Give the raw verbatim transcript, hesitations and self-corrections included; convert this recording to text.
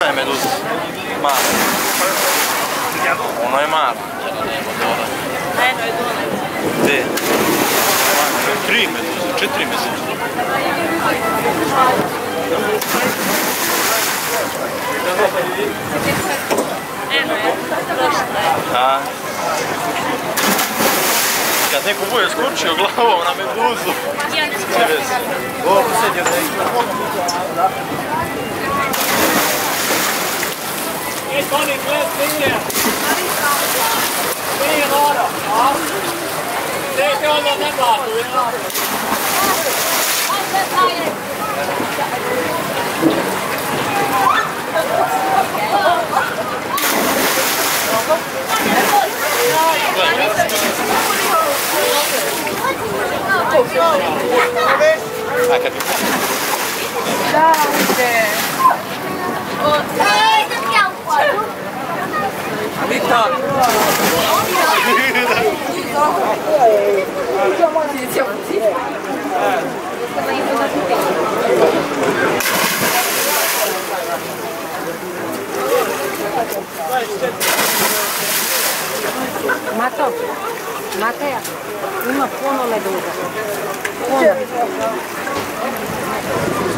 je meduza? Mala. Ono je mala. Eno je dole. Gde? Tri meduze, četiri meduze. Eno je, prošla je. A? Kad neko bude skočio glavom na meduzu. Ja ne skočim. O, sad je da je. Hey, Tony, gled, linje! Linje mora, a? Dajte onda ne platu, ja? A kad bi... Dajte! Viktor! Mato, Mateja, ima puno meduza. Puno.